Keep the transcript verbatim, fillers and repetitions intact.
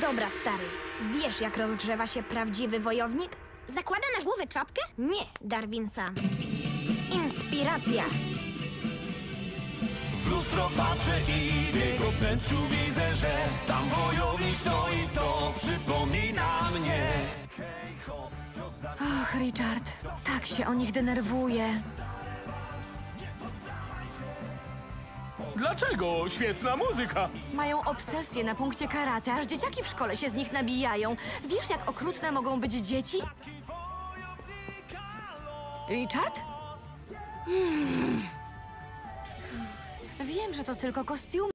Dobra, stary. Wiesz, jak rozgrzewa się prawdziwy wojownik? Zakłada na głowę czapkę? Nie, Darwinsa. Inspiracja. W lustro patrzę i w jego wnętrzu widzę, że tam wojownik stoi, co przypomina mnie. Och, Richard, tak się o nich denerwuję. Dlaczego? Świetna muzyka. Mają obsesję na punkcie karate, aż dzieciaki w szkole się z nich nabijają. Wiesz, jak okrutne mogą być dzieci? Richard? Hmm. Wiem, że to tylko kostium.